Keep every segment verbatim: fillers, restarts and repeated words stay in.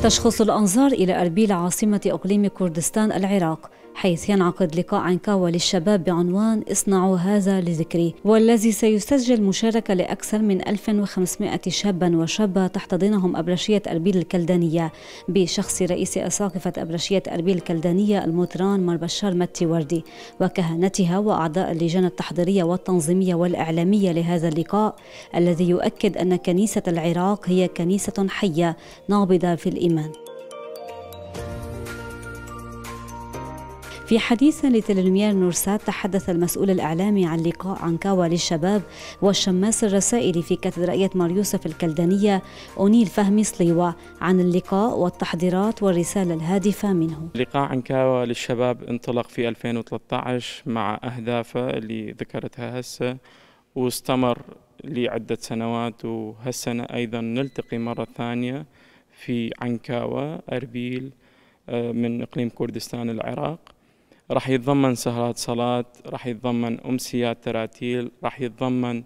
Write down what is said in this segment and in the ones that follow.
تشخص الأنظار إلى أربيل عاصمة إقليم كردستان العراق، حيث ينعقد لقاء عنكاوة للشباب بعنوان اصنعوا هذا لذكري، والذي سيسجل مشاركة لأكثر من ألف وخمسمائة شابا وشابة تحتضنهم أبرشية أربيل الكلدانية بشخص رئيس أساقفة أبرشية أربيل الكلدانية المطران مر بشار متي وردي وكهنتها وأعضاء اللجان التحضيرية والتنظيمية والإعلامية لهذا اللقاء، الذي يؤكد أن كنيسة العراق هي كنيسة حية نابضة في الإيمان. في حديث لتلفزيون نورسات تحدث المسؤول الإعلامي عن لقاء عنكاوة للشباب والشماس الرسائلي في كاتدرائية مار يوسف الكلدانية أونيل فهمي صليوة عن اللقاء والتحضيرات والرسالة الهادفة منه. لقاء عنكاوة للشباب انطلق في ألفين وثلاثة عشر مع أهدافه اللي ذكرتها هسه واستمر لعدة سنوات، وهالسنة أيضا نلتقي مرة ثانية في عنكاوة أربيل من إقليم كردستان العراق. راح يتضمن سهرات صلاة، راح يتضمن أمسيات تراتيل، راح يتضمن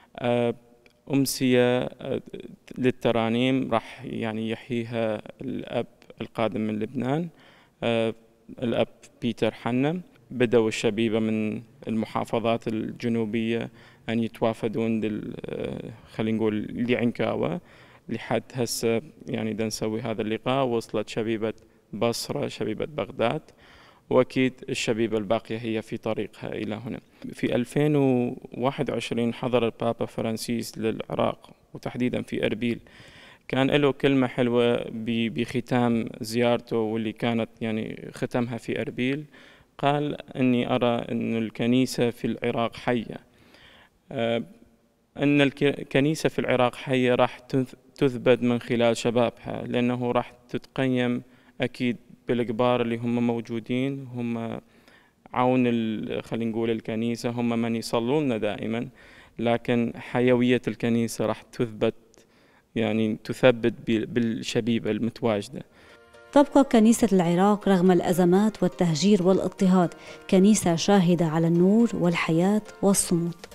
أمسية للترانيم راح يعني يحييها الأب القادم من لبنان الأب بيتر حنم. بدأوا الشبيبة من المحافظات الجنوبية أن يتوافدون خلينا نقول لعنكاوة لحد هسه يعني دا نسوي هذا اللقاء. وصلت شبيبة بصرة، شبيبة بغداد، وأكيد الشبيبة الباقية هي في طريقها إلى هنا. في ألفين وواحد وعشرين حضر البابا فرانسيس للعراق وتحديدا في أربيل، كان له كلمة حلوة بختام زيارته واللي كانت يعني ختمها في أربيل. قال أني أرى أن الكنيسة في العراق حية، أن الكنيسة في العراق حية راح تثبت من خلال شبابها، لأنه راح تتقيم أكيد بالكبار اللي هم موجودين، هم عون خلينا نقول الكنيسة، هم من يصلون دائما، لكن حيوية الكنيسة راح تثبت يعني تثبت بالشبيبة المتواجدة. تبقى كنيسة العراق رغم الأزمات والتهجير والاضطهاد كنيسة شاهدة على النور والحياة والصمود.